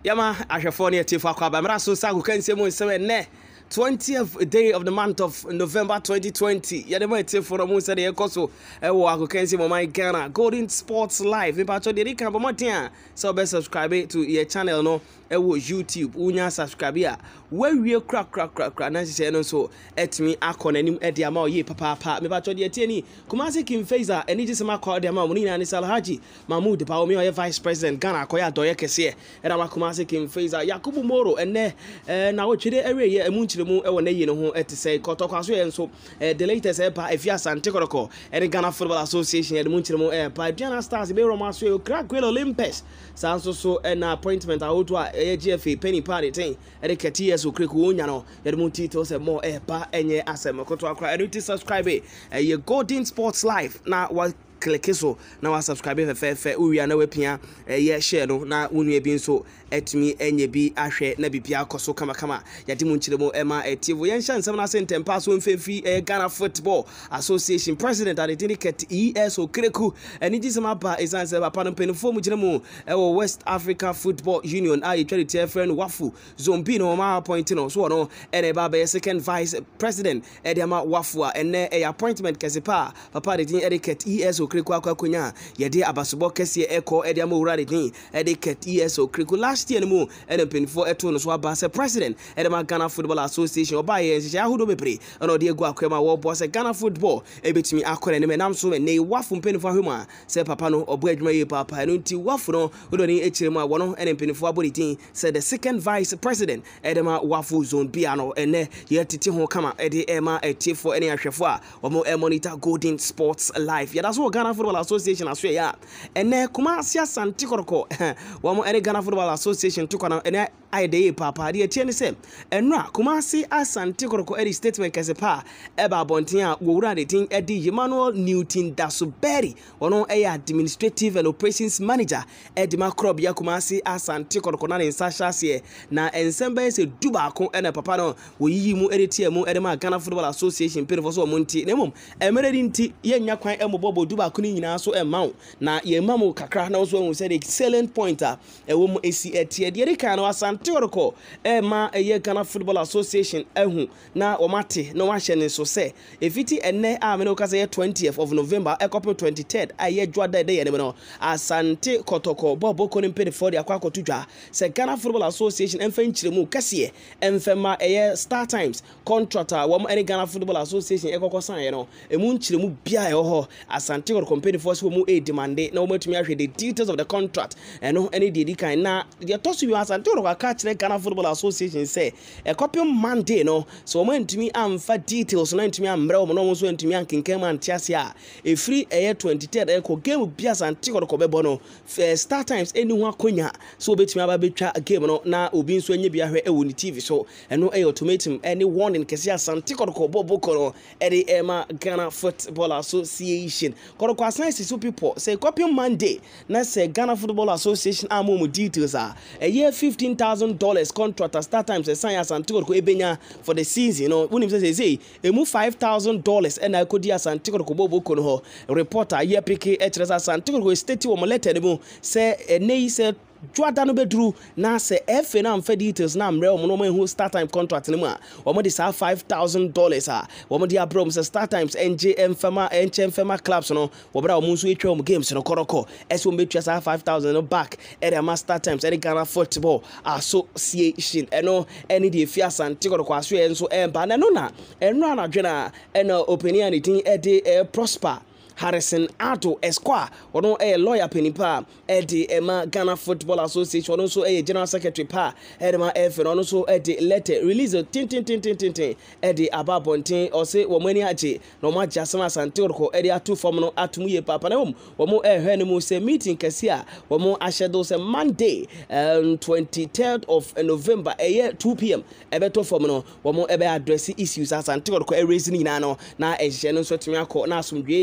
Yama Ashafoni Tifaka Bamraso Sagu Kensemo 7 20th day of the month of November 2020. Yadema for a Musa de Koso, Ewa Kensimo my Ghana, Golden Sports Live. In Pacho de Rika Bomotia, so best subscribe to your channel no. Ewo YouTube, unya subscribe ya. Where we crack. Nancy no so et me akon anim e dia ma ye papa. Me Pacho de tieni. Kumasi Kim Faisal eni jisema kwa dia ma munina ni Salhaji Mahmoud pa omi vice president Ghana koya doye kese. Era ma Kumasi Kim Faisal Yakubu Moro ene na wo twede ewe ye emunchiremu ewo na yi no ho etise kotokwaso ye nso the latest epa efia sante koroko ene Ghana Football Association emunchiremu pa Diana Stars be Roma so crack well Olympus sanso so na appointment awoto a GFA penny party thing ene kati so kreku onya no yedemu titles e more epa enye asem koto akra ene subscribe ye Golden Sports Live na wa click so na wa subscribe fe uwi na wepia ye share no na unue bi nso etimi enye bi ahwe na bibia akoso kama yadi mu nchiremo ema etivo yen shan sem na sentem pass won femfi Ghana Football Association president at the ticket ESO Kreku eni gisema ba esan se papa no penfo mu giremu ewo West Africa Football Union a yetwari tie friend wafu zombi no ma appoint no so no ene ba be second vice president ediama wafu a ene appointment kesepa papa de tin etiquette ESO Kreku akwakonya yede abasobo kese eko ediama wura de tin etiquette ESO Kreku last year mu ene penfo eto no so aba se president edema Ghana Football Association oba ye nhye ahodo bebre eno de egu akwema wo bo se Ghana Football ebetimi akore ne menam so ne wafu penfo ahwema se papa no obo adwuma ye papa eno nti wafu no wodo ni echiremu a wono ene penfo aboditin se the second vice president edema wafu zone bia no ene ye titi ho kama ede ema etifo ene ahwefo a omo monitor Golden Sports Live ya that's what Ghana Football Association aso ya ene kuma asia santi koroko womo ene Ghana Football Association to kwana ene aide papa de tie ne se enra Kumasi asante koroko edi statement kesepa eba bontin a wowura de tin edi Emmanuel Newton Dasoberi ono administrative and operations manager edi makrob ya Kumasi asante koroko na nsasha se na ensembe se duba ko ene papa no woyiyi mu edi tie mu edi ma Ghana Football Association pere so monti nemum emeredi nti yenya kwan emobobo duba ko ni nyina so emaw na ye mamu kakra na so hu se the excellent pointer ewo mu esi etie de kan no asante koroko ma eye Ghana Football Association ehu na omate na wa hye ne so se efiti enne a me no ka say 20th of November ekopim 23rd aye dwada de ye ne no asante kotoko bobo ko ne mpede for de akwakotudwa se Ghana Football Association emfa nchiremu kase emfema eye Star Times contractor wo ene Ghana Football Association ekokosan ye no emu nchiremu bia ho asante koroko mpede for so mu e demand na wo matumi ahwe the details of the contract eno ene di kan na ye tosu bi asante koroko aka Ghana Football Association say a copy Monday no so when to me amfa details na ntumi ambre o no so ntumi ankenkan man tiasia e free air 23rd e ko game bias anti ko bebo no Star Times eni ho akonya so betumi aba betwa game no na obi nso anya bi ahwe e woni TV so eno e automatic any warning kesi asante ko bobo ko no e de ema Ghana Football Association ko asan so people say copy Monday na say Ghana Football Association amomu details a year $15,000 contract at Start Times and science and to ebenya for the season you know when say emu $5,000 and I could dia santico bobo kono reporter ye pk etresa santico state wo letter mu say nei say Dwada no bedru na se efe na amfa details na amre omo no hu Start Time contract ne mu a omo de sa $5,000 a omo de abrom se Start Times NJM fema clubs no wo bra omo nso etwa omo games no koroko ese omo betwa sa $5,000 no back e de Master Times e de Ghana Football Association eno eni de fia sante koroko aso e nso e ba na no na eno anadwena ena opinion ni tin e de prosper Harrison Ato Esquire ono lawyer penipa edi ema Ghana Football Association ono so general secretary pa edema FN ono so edi letter release tin edi ababontin o se wo mani aje no ma jasama sante orko edi atu form no atumu ye papa na wo mo ehwe ne mu se meeting kase a wo mo ashedo se Monday 23rd of November 2 p.m. ebeto form no wo mo ebe address issues asante orko raise ni na no na ehye no so tumi akọ na asomdwe edi pepe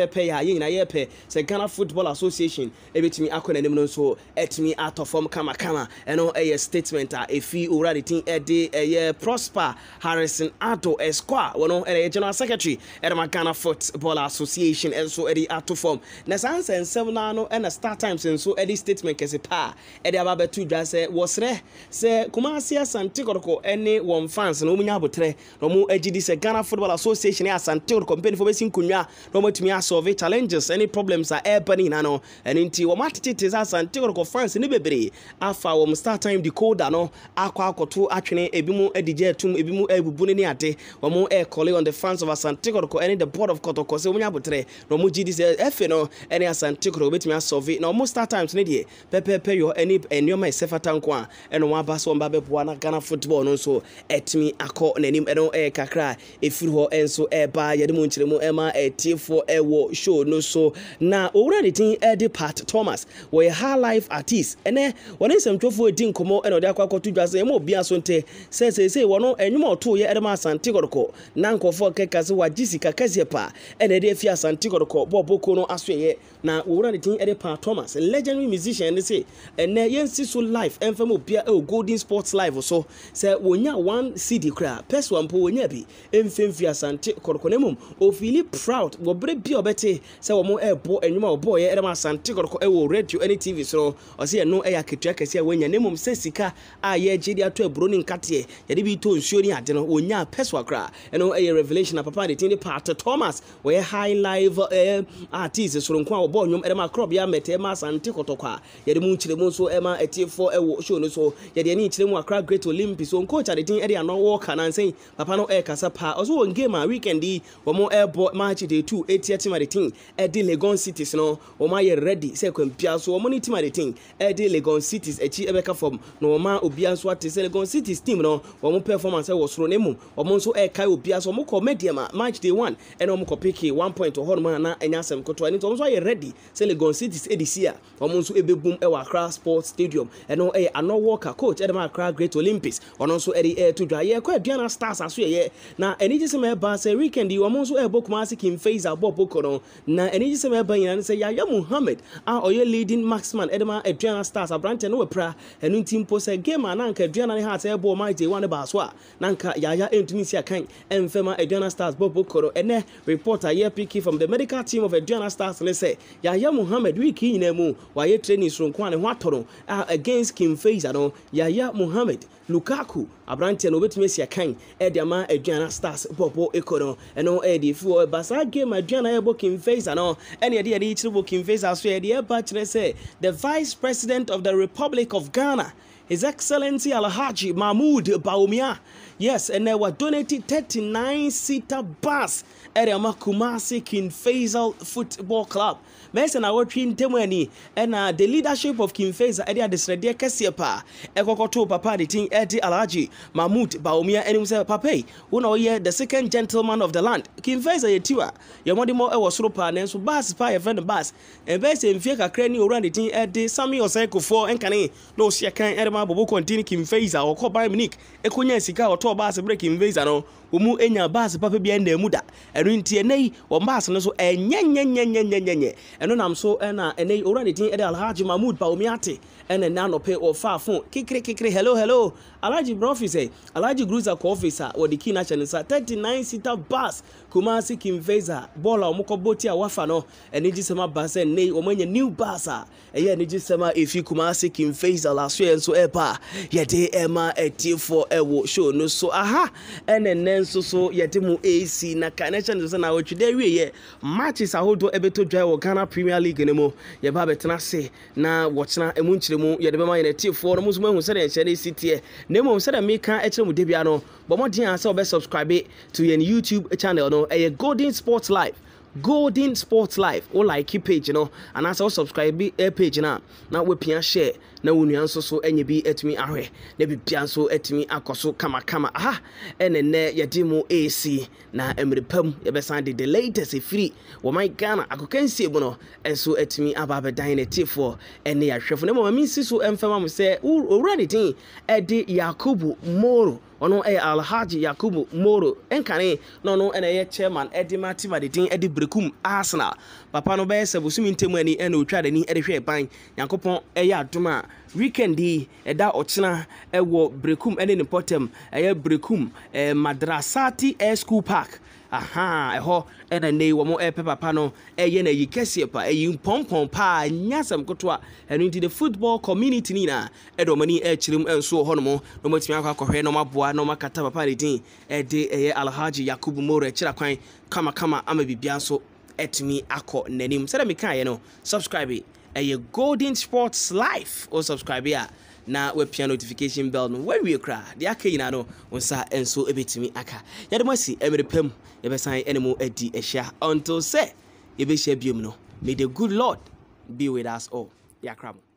pepe ya yin na yepe se Ghana Football Association ebetimi akona nim no so etimi atofom kama eno a statement a efi already tin ede Prosper Harrison Ato Esquire wono ede General Secretary ede Ghana Football Association enso ede atofom na sanse nsem na no na start times enso ede statement kese pa ede ababetu dwa se wosre se Kumasi Asante Kotoko ene won fans no munya botre no mu agidi se Ghana Football Association Asante Kotoko mpeni fo besin kunwa no matumi solve challenges any problems are airburning no and nti wo matete Asante Kotoko fans ni bebre afa wo start time decoder no akwa akoto atwene ebimu edige atum ebimu ebubu ne ade wo mu call on the fans of Asante Kotoko and the board of Kotoko se munya botre no mu gidi se efe no any Asante Kotoko betumi solve no mo start times ne de pepe yo any enyoma esefatankwa eno wa ba so mba beboa na Ghana football no so etimi akọ nanim eno kakra efiri ho enso ba yede mu nkyeremu ema etifo ewo show no so na already tin Eddie Pat Thomas we high life artist ene woni semtwofo edi nkomo eno de akwa kotu dwase ema obi asonte se wono enyuma oto ye edema Asante Kotoko na nkofo kekase wa jisika kase pa ene de fi Asante Kotoko boboko no asoye na already tin Eddie Pat Thomas legendary musician say ene yensi so life enfam obia Golden Sports Live so say wonya one CD kra person ampo wonya bi emfemfi Asante Kotoko nemum o feel proud wo bre bi obete say wo mo ebo enwuma obo ye edema Asante Kotoko ewo radio any TV so o say no eya ketua kase wonya nemum se sika a ye gidi ato ebro ni nkate ye de bi to nsuo ni ade no wonya person kra eno eye revelation papa de tin part Thomas we high live artist so nko obo nwom edema crop ya mete ma Asante Kotoko ye de mu nchiremu so ema etifo ewo show no so ye de ni nchiremu akra Great Olympics so coach at the tin area no walk and say papa no kasa pa also on game a weekend di wo mo airport match day 2 80 team at the tin the Legon Cities no wo ma ye ready say kwampia so wo mo ni team at the tin the Legon Cities echi ebeka form no wo ma obia so at say Legon Cities team no wo mo performance wo soro nemu wo mo so kai obia so mo ko medium match day 1 and wo mo ko pick 1 point ho no na enya sem koto ani to wo so ye ready say Legon Cities edisia wo mo so ebebum e wa Accra Sports Stadium and no no walker coach edema Accra Great Olympics ono so eri to dwa ye kwa Gahana Stars aso ye na eni gise me ba say weekend yi omo so Kumasi King Faisal boboko no na eni gise me ba yin say Yaya Muhammad oye leading marksman edema Gahana Stars abrante no wepra enu timpo say game na nka Gahana ne hat ebo match dey one ba so a na nka Yaya entumi si akan emfema Gahana Stars boboko no ene reporter ye picky from the medical team of Gahana Stars ne say Yaya Muhammad wiki yin emu wa ye training so nko ne ho atoro against King Faisal no Yaya Muhammad Lukaku abrante no betumi sia kan ediama Gahana Stars bobo ekono eno edi fu basa game Gahana ebo King Faisal no ene edi chiribo King Faisal so edi ba kire say the Vice President of the Republic of Ghana, His Excellency Alhaji Mahmoud Bawumia, yes, and they were donated 39-seater bus at the Kumasi King Faisal Football Club. Mesa na watching temweni and the leadership of King Faisal at the Sredia Kasiepa, Ekokoto Papa, the Ting Eddie Alhaji Mahmoud Bawumia, and himself Pape, uno ye the second gentleman of the land. King Faisal Yetua, Yamodimo was Rupa, and so bus by a friend bus, and base in Fiaka Cranny around the Ting Eddie Sammy Oseko 4 and Kane, no Siakan Edema Bobo continue King Faisal or Copa Minic, Ekunya Sika or Toba breaking Faisal no. Umu enya bas papa bi ende muda enu ntie nei wo bas no so enyenyenyenyenyenye enu nam so na enei already tin ede Alhaji Mahmoud Bawumia ene na no pay of far phone kikri hello Alhaji Bronfi say Alhaji Gruza ko officer wo the key national 39-seater bus Kumasi King Faisal bola omko boti a wafa no ene gisema bus nei wo manya new bus a eye ene gisema efi Kumasi King Faisal aso enso epa yede ema etifo ewo show no so aha ene so yetemu AC na connection so na wotwede wiye matches ahodo ebeto dwa wo Ghana Premier League nemo ye ba betena se na wochena emu nchiremu ye de bema ye T4 no musumo hu se de nche city nemo se de meka echiremu de bia no bomodin ase obe subscribe to your YouTube channel no Golden Sports Live. Golden Sports Live or like page no and also subscribe page na we pia share na wonu anso so enye bi etimi ahwe na bi pia so etimi akoso kama aha ene ne yedimu AC na emrepam ye besan the latest free wo my Ghana akokansie bu no enso etimi aba dynamic for ene ya hwefo na mama min siso emfama mo se already tin ede Yakubu Moro ono Alhaji Yakubu Moro enkane no no ene chairman Edima Timadin Edi Brekum Arsenal papa no be sebusumi ntemu ani ene otwa dani ede hwe ban Yankopon adoma weekend yi eda ochena ewo Brekum ene ne potem Brekum Madrasati School Park aha eho ena nei wo mo papa no ye na yi kese pa pompom pa nyasam kotoa enu nti the football community ni na edo mani chirim enso ho no mo no matimi akwa no maboa no makata papa de din de Alhaji Yakubu Moro chira kwan kama ama bibia so etimi akọ nanim se da me kan ye no subscribe Golden Sports Live or subscribe ya na we pia notification bell no when we cry the akina no onsa enso ebetimi aka ya de masi emerepam ye besan enemo adi ehia until say ye be share biom no may the good Lord be with us all ya kramo.